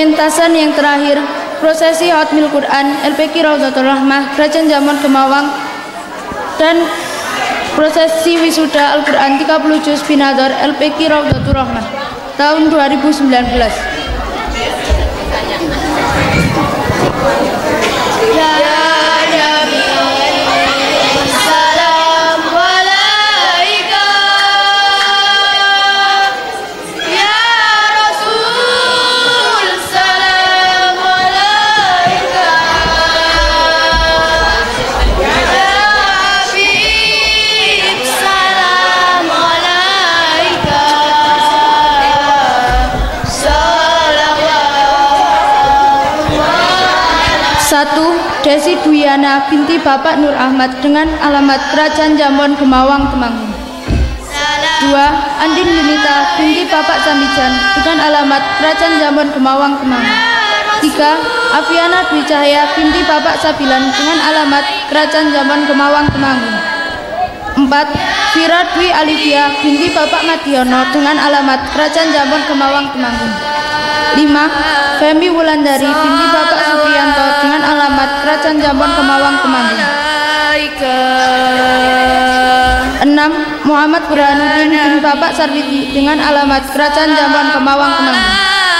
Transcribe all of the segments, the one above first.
Pementasan yang terakhir, prosesi Khatmil Quran LPQ Raudhatul Rahmah Kerajaan Jamon Kemawang dan prosesi wisuda Al-Quran 30 Juz Binador LPQ Raudhatul Rahmah tahun 2019. Satu, Desi Dwiana binti Bapak Nur Ahmad dengan alamat Kerajaan Jambon Gemawang Temanggung. 2. Andin Yunita binti Bapak Samijan dengan alamat Kerajaan Jambon Gemawang Temanggung. 3. Aviana Dwi Cahaya binti Bapak Sabilan dengan alamat Kerajaan Jambon Gemawang Temanggung. 4. Vira Dwi Alivia binti Bapak Madiono dengan alamat Kerajaan Jambon Gemawang Temanggung. 5. Femi Wulandari binti Bapak Supriyanto dengan alamat Kerajaan Jambon Kemawang Temanggung. 6. Muhammad Burhanuddin bin Bapak Sarwiti dengan alamat Kerajaan Jambon Kemawang Temanggung.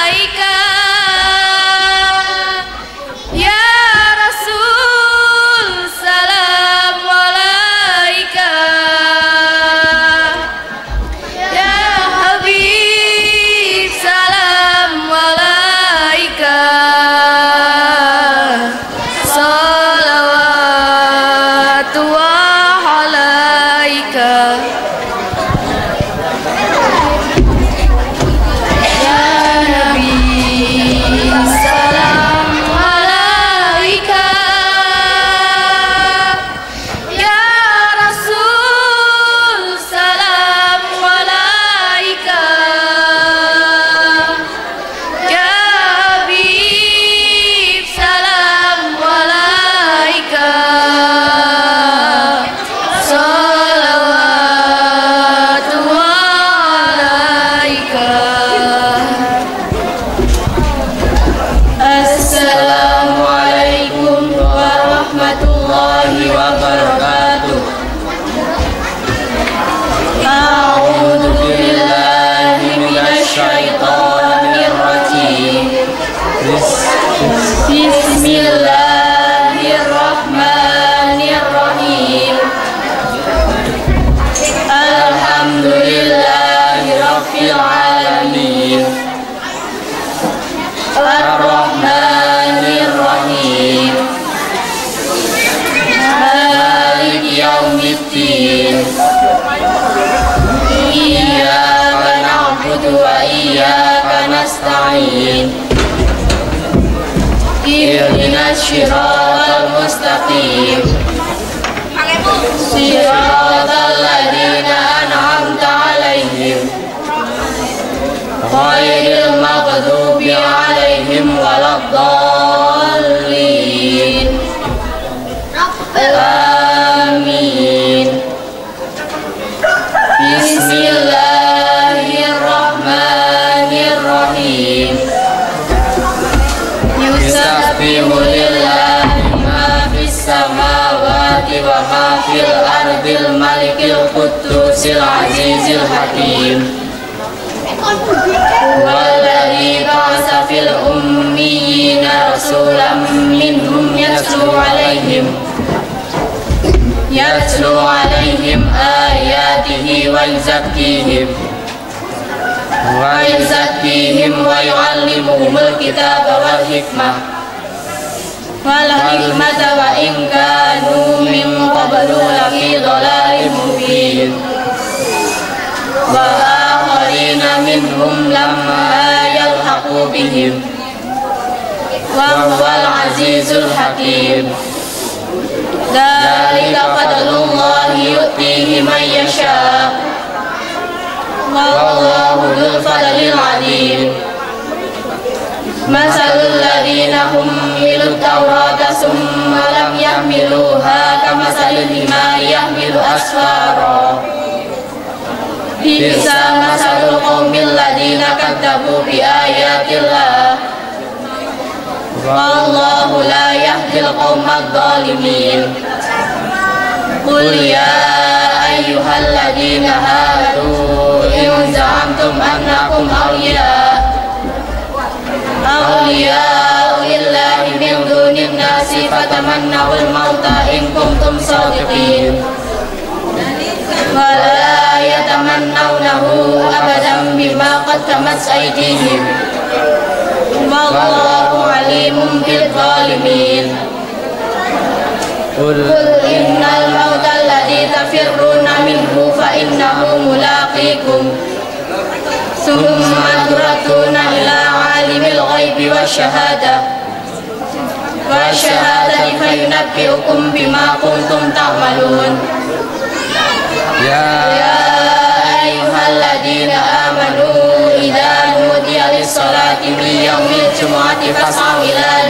Bismillahirrahmanirrahim. Alhamdulillahirabbil alamin. Ar-Rahmanirrahim. Maliki yaumiddin. Iyyaka na'budu wa iyyaka nasta'in. Ihdinas siratal mustaqim. Siratal ladzina an'amta 'alaihim ghairil maghdubi 'alaihim waladdallin. Amin. Bismillahirrahmanirrahim. Yusabbihu lillahi ma fis samawati wa ma fil ardil malikil quddusil azizil hakim. Walladzi ba'atsa fil ummiyina rasulan minhum yatlu 'alaihim ayatihi wa yuzakkihim wa yu'allimuhumul kitaba wal hikmah wa in kanu min qablu lafi dhalalin mubin. Wa akharina minhum lamma yalhaqu bihim wa huwal azizul hakim. Dzalika fadlullahi yu'tihi man yasha' wallahu dzul fadlil 'adzim. Masalul ladzina hummilut tawrata summa lam yahmiluha kamasalil himari yahmilu asfara. Bisa masalul qaumil ladzina kadzabu bi ayatillah wallahu la yahdil qaumadh dhalimin. Qul ya ayyuhalladzina hadu in za'amtum annakum awliya'u lillahi min dunin nasi fatamannawul mauta in kuntum shadiqin wala yatamannawnahu abadan bima qaddamat aydihim wallahu alimun bil zalimin. Qul innal mauta alladzi tafirruna minhu fa innahu mulaqikum thumma turaduna ila alimil ghaibi wasyahadati fayunabbi'ukum bima kuntum ta'malun. Ya ayyuhalladzina amanu idza nudiya lis-salati min yaumil jumu'ati fas'au ila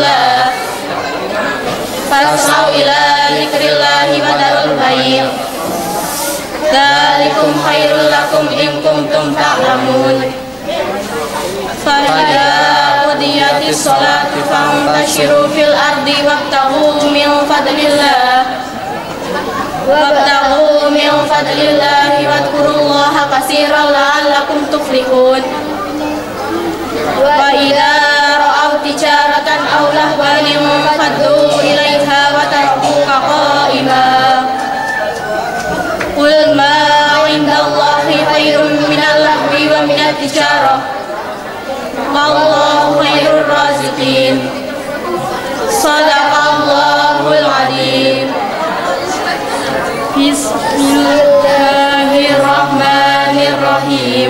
dzikrillahi wa dharul bay'. Dzalikum khairul lakum in kuntum ta'lamun. Fa idza qudiyatis sholatu fantashiru fil ardi wabtaghu min fadlillahi wadhkurullaha katsiran la'allakum tuflihun. Wa idza ra'aw tijaratan aw lahwan faddu ilaiha wa tarakuka qa'iman. Qul ma 'indallahi khairun minal lahwi wa minat tijarah wallahu khairur raziqin. Shadaqallahul 'azim. Bismillahirrahmanirrahim.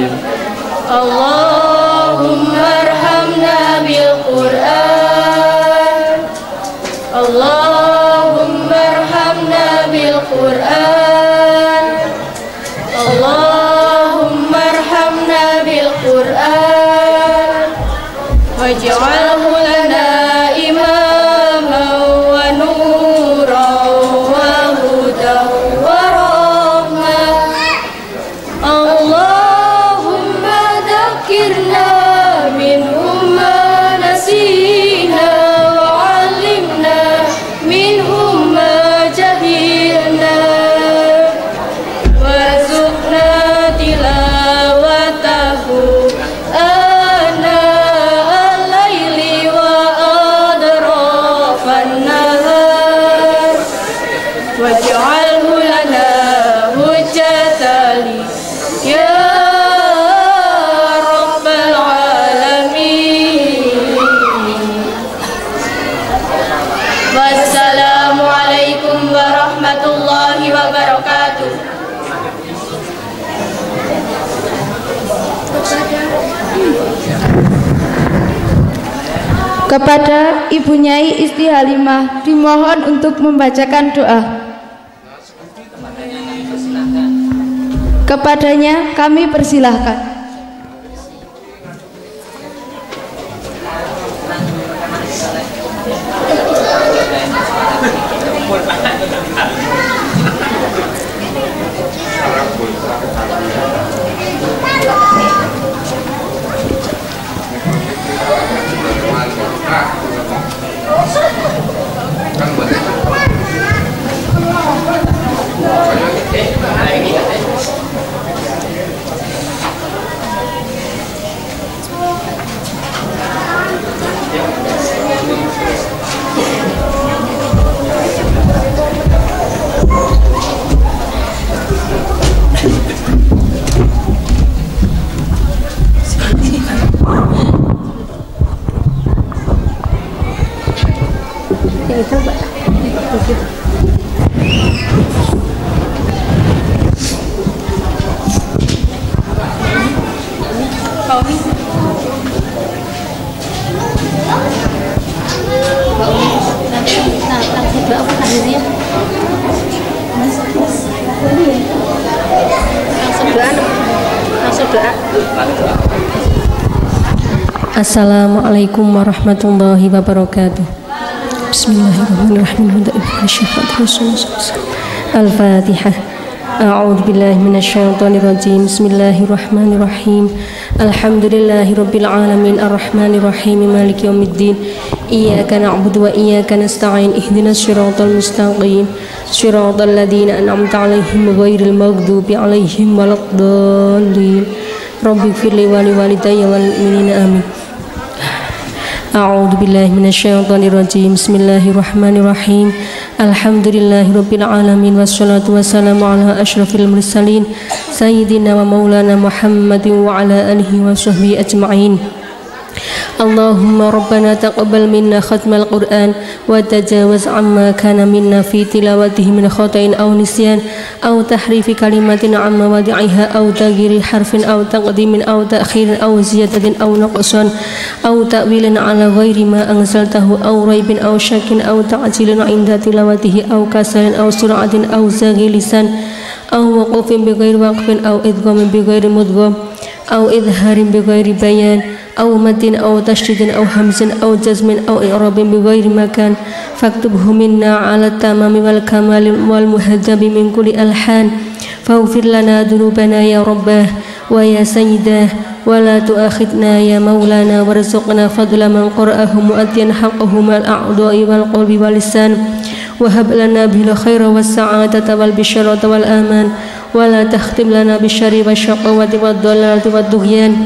Allahumma arhamna bil Qur'an. Allahumma arhamna bil Qur'an. Allahumma arhamna bil Qur'an waj'alhu lana imaman wa nuran wa hudan wa rahmah. Allahumma dzakirna minhu ma nasina wa 'allimna minhu ma jahilna warzuqna tilawatahu ana al-laili wa adrafan nahar waj'alhu lana hujjatan ya rabbal alamin. Wassalamualaikum warahmatullahi wabarakatuh. Kepada Ibu Nyai Isti Halimah dimohon untuk membacakan doa. Kepadanya kami persilahkan. Assalamualaikum warahmatullahi wabarakatuh. Bismillahirrahmanirrahim. Al-Fatihah. A'udzu billahi minasyaitonir rajim. Bismillahirrahmanirrahim. Alhamdulillahirabbil alamin arrahmanir rahim maliki yaumiddin. إياك نعبد وإياك نستعين اهدنا الصراط المستقيم صراط الذين أنعمت عليهم غير المغضوب عليهم ولا الضالين رب اغفر لي ولوالدي والمؤمنين آمين. أعوذ بالله من الشيطان الرجيم بسم الله الرحمن الرحيم الحمد لله رب العالمين والصلاة والسلام على أشرف المرسلين سيدنا ومولانا محمد وعلى آله وصحبه أجمعين. اللهم ربنا تقبل منا ختم القرآن وتجاوز عما كان منا في تلاوته من خطأ أو نسيان أو تحريف كلمة عن مواضعها أو تغيير حرف أو تقديم أو تأخير أو زيادة أو نقصان أو تأويل على غير ما أنزلته أو ريب أو شك أو تعجيل عند تلاوته أو كسل أو سرعة أو زاغ لسان أو وقوف بغير وقف أو إدغام بغير مدغم أو إظهار بغير بيان أو مد أو تشديد أو همز أو جزم أو إعراب بغير مكان فاكتبه منا على التمام والكمال والمهذب من كل ألحان فاغفر لنا ذنوبنا يا رباه ويا سيداه ولا تؤاخذنا يا مولانا وارزقنا فضل من قرأه مؤديا حقه مع الأعضاء والقلب واللسان وهب لنا به الخير والسعادة والبشرة والآمان ولا تختم لنا بالشر والشقوة والضلالة والطغيان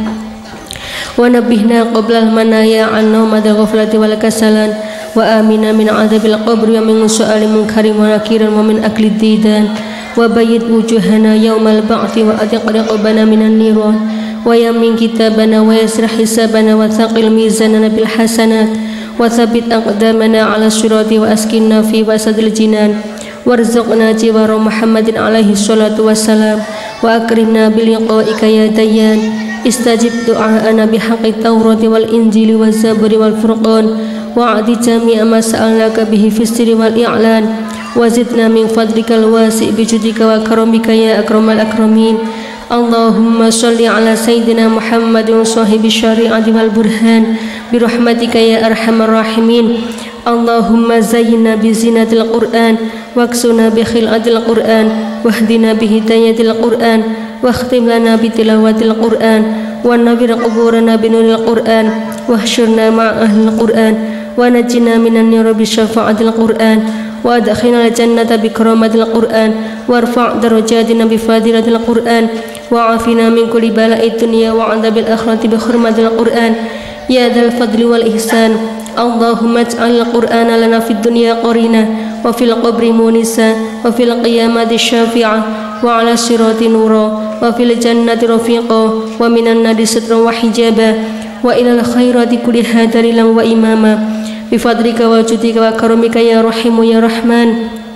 ونبهنا قبل المنايا عن نومة الغفلة والكسلان وآمنا من عذاب القبر ومن سؤال منكر ونكير ومن أكل الديدان وبيض وجوهنا يوم البعث وأدق رقبنا من النيران ويمن كتابنا ويسر حسابنا وثقل ميزاننا بالحسنات وثبت أقدامنا على الصراط وأسكننا في وسط الجنان وارزقنا جوار محمد عليه الصلاة والسلام وأكرمنا بلقائك يا ديان استجب دعاءنا بحق التوراة والإنجيل والزبور والفرقان وأعطي جميع ما سألناك به في السر والإعلان وزدنا من فضلك الواسع بجودك وكرمك يا أكرم الأكرمين. اللهم صل على سيدنا محمد صاحب الشريعة والبرهان برحمتك يا أرحم الراحمين. اللهم زينا بزينة القرآن واكسنا بخلعة القرآن واهدنا بهداية القرآن واختم لنا بتلاوة القرآن ونبر قبورنا بنور القرآن واحشرنا مع أهل القرآن ونجنا من النار بشفاعة القرآن وأدخلنا الجنة بكرامة القرآن وارفع درجاتنا بفضيلة القرآن وعافنا من كل بلاء الدنيا وعذاب الآخرة بحرمة القرآن يا ذا الفضل والإحسان. اللهم اجعل القرآن لنا في الدنيا قرينا وفي القبر مونسا وفي القيامة شافعا وعلى الصراط نورا وفي الجنة رفيقا ومن النار سترا وحجابا وإلى الخيرات كلها دليلا وإماما بفضلك وجودك وكرمك يا رحيم يا رحمن.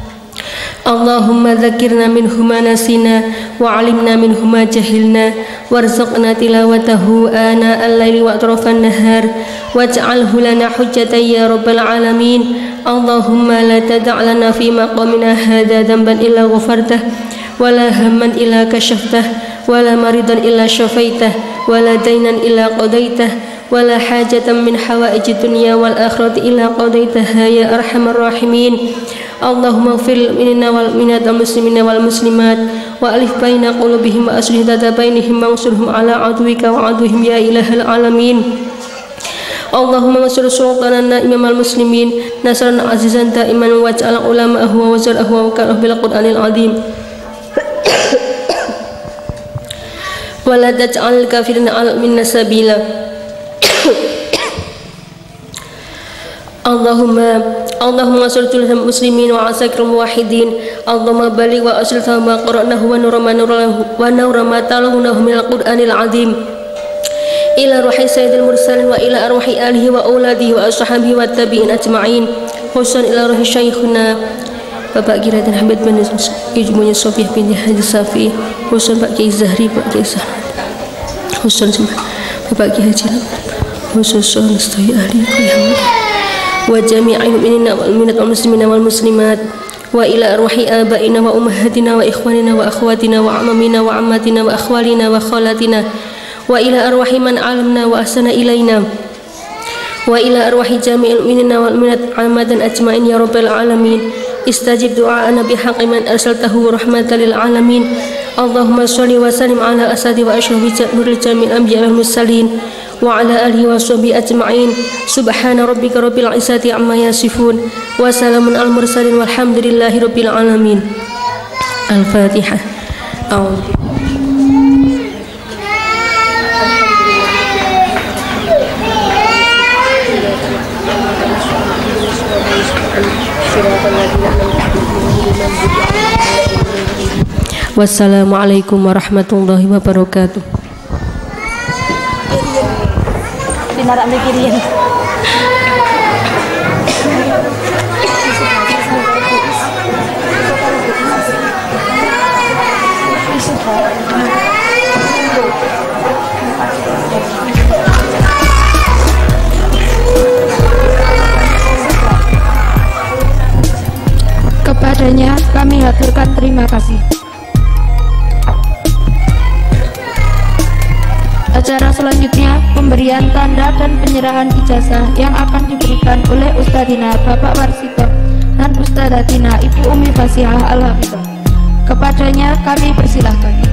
اللهم ذكرنا منه ما نسينا وعلمنا منه ما جهلنا وارزقنا تلاوته آناء الليل وأطراف النهار واجعله لنا حجة يا رب العالمين. اللهم لا تدع لنا في مقامنا هذا ذنبا إلا غفرته ولا هما إلا كشفته ولا مريضا إلا شفيته ولا دينا إلا قضيته ولا حاجة من حوائج الدنيا والآخرة إلا قضيتها يا أرحم الراحمين. اللهم اغفر لنا والمؤمنات والمسلمين والمسلمات وألف بين قلوبهم وأصلح ذات بينهم وانصرهم على عدوك وعدوهم يا إله العالمين. اللهم انصر سلطاننا إمام المسلمين نصرا عزيزا دائما واجعل علماءه ووزراءه ووكلاءه بالقرآن العظيم ولا تجعل الكافرين على منا سبيلا. اللهم انصر جل المسلمين وعساكر الموحدين. اللهم بلغ وأصلح ما قرأناه ونور ما تلونه من القرآن العظيم إلى روح سيد المرسلين وإلى أرواح آله وأولاده وأصحابه والتابعين أجمعين خصوصا إلى روح شيخنا Bapak Kiai dan Hamid bin Ijmunya Sofiah binti Haji Safi khusus Pak Kiai Zahri, Pak Kiai Zahra khusus Bapak Kiai Haji khusus Nastoi Ahli Qiyam wa jami'il mu'minina wal mu'minat wal muslimina wal muslimat wa ila arwahi abaina wa ummahatina wa ikhwanina wa akhwatina wa amamina wa ammatina wa akhwalina wa khalatina wa ila arwahi man alamna wa ahsana ilaina wa ila arwahi jami'il mu'minina wal mu'minat amadan ajma'in ya rabbal alamin. Istajib du'a'ana bihaqqi man arsaltahu rahmatan lil alamin. Allahumma sholli wa sallim ala asadi wa ashrafi nuril jami'il anbiya wal mursalin wa ala alihi wa sahbihi ajma'in. Subhana rabbika rabbil izzati amma yasifun wa salamun al mursalin walhamdulillahi rabbil alamin. Al-Fatihah. Wassalamualaikum warahmatullahi wabarakatuh. Dinarak mikirin. Kepadanya kami haturkan terima kasih. Acara selanjutnya pemberian tanda dan penyerahan ijazah yang akan diberikan oleh Ustadzina Bapak Warsito dan Ustadzatina Ibu Umi Fasihah Al-Hafizah. Kepadanya kami persilahkan.